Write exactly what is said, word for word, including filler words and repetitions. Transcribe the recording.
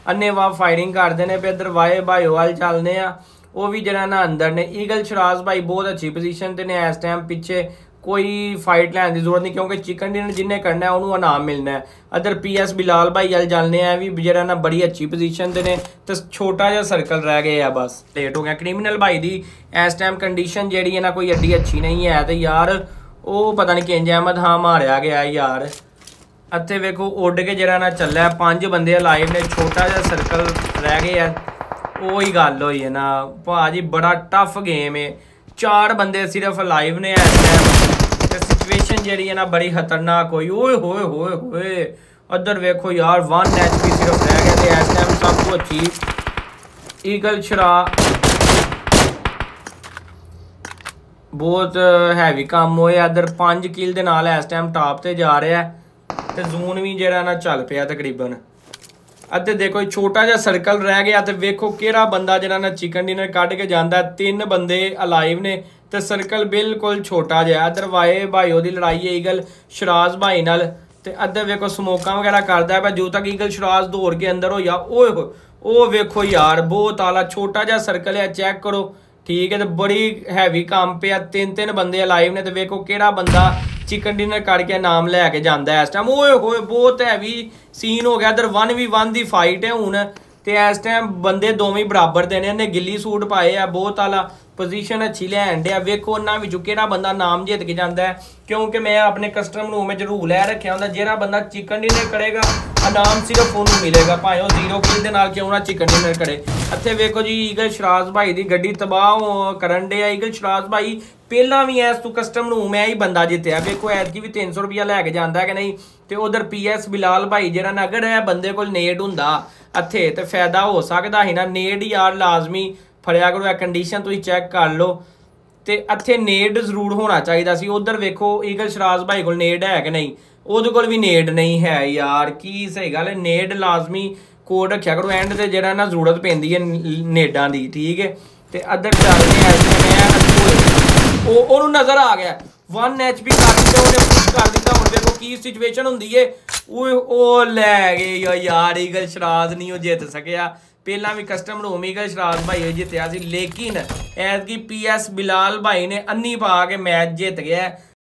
अन्नेवाह firing करते हैं पे। इधर वाए भाई वाल चलने आ, वो भी जरा ना अंदर ने। ईगल शराज भाई बहुत अच्छी पोजीशन ते ने इस टाइम, पिछे कोई फाइट लैन की जरूरत नहीं क्योंकि चिकन डिनर जिन्हें करना है उन्होंने इनाम मिलना है। अदर पी एस बिलाल भाई अल चलने हैं भी जरा ना बड़ी अच्छी पोजीशन ते ने, तो छोटा जहा सर्कल रह गया बस, लेट हो गया। क्रिमिनल भाई की इस टाइम कंडीशन जी है ना कोई एड्डी अच्छी नहीं है, तो यार वो पता नहीं किंज अहमद हाँ मारिया गया यार। इतने वेखो उड़ के जरा ना चलिया, पांच बंदे लाइव ने, छोटा जहा सर्कल रह गया। वही गल हुई है ना भाजी, बड़ा टफ गेम है। चार बंदे सिर्फ लाइव ने इस टाइम, सिचुएशन जी है ना बड़ी खतरनाक हुई। ओए होए होए होए अदर वेखो यार वन एच पी सिर्फ रह गया। तो इस टाइम सब कुछ अच्छी ईगल शरा बहुत हैवी काम होया। अदर पांच किल दे नाल इस टाइम टॉप ते जा रहा है, तो जून भी जरा ना चल पिया तकरीबन। अदे देखो छोटा जहा सर्कल रह गया, तो वेखो केड़ा बंदा जरा ना चिकन डिनर कट के जाता है। तीन बंदे अलाइव ने, तो सर्कल बिल्कुल छोटा जहा। अदर वाए भाई ओदी लड़ाई है ईगल शराज भाई नाल, ते अदर वेखो स्मोका वगैरह करता है पर जो तक ईगल शराज दौड़ के अंदर हो या ओए हो ओ वेखो यार बहुत आला छोटा जहा सर्कल है, चेक करो ठीक है। तो बड़ी हैवी काम पे तीन तीन बंदे अलाइव ने, तो वेखो केड़ा बंदा चिकन डिनर करके नाम लैके जाता है इस टाइम। ओए होए बहुत हैवी सीन हो गया। इधर वन वी वन की फाइट है हूँ, तो इस टाइम बंदे दोवें बराबर देने ने। गिल्ली सूट पाए है, बहुत आला पोजीशन अच्छी लैन दिया। वेखो उन्होंने भी केड़ा बंदा नाम जित के जाता है, क्योंकि मैं अपने कस्टम रूम में रूल है रखे होंगे जो बंदा चिकन डिनर करेगा इनाम सिर्फ उन्होंने मिलेगा, भावें वो जीरो किल के नाल क्यों ना चिकन डिनर करे। इतने वेखो जी ईगल शराज भाई की गड्डी तबाह करन डे। ईगल शराज भाई पहला भी इस तू कस्टम रूम है ही बंदा जितया। वेखो ऐतकी भी तीन सौ रुपया लैके जाता है कि नहीं। तो उधर पी एस बिलाल भाई जरा ना अगर है बंदे को नेट होंदा इत्थे तो फायदा हो सकता ही ना। नेट यार लाजमी फड़िया करो, कंडीशन तुम चेक कर लो, तो इत्थे नेट जरूर होना चाहिए सी। उधर वेखो ईगल शराज भाई को नेट है कि नहीं, उहदे कोल भी नेट नहीं है यार। की सही गल है, नेट लाजमी कोड रखा करो, एंड से जरा ना जरूरत पैंदी है नेटां दी ठीक है। तो अदर चलते ऐसे ओनू नजर आ गया वन एच पी कर दिता, उन्हें पुश कर दिता। हुण देखो की सिचुएशन हुंदी है। ओ लै गए यार ईगल शराज नहीं जित सकिया। पहला भी कस्टम रूम ईगल शराज भाई जितया सी, लेकिन ऐतकी पी एस बिलाल भाई ने अन्नी पा के मैच जित गया।